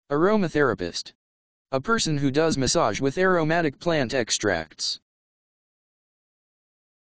Aromatherapist. A person who does massage with aromatic plant extracts.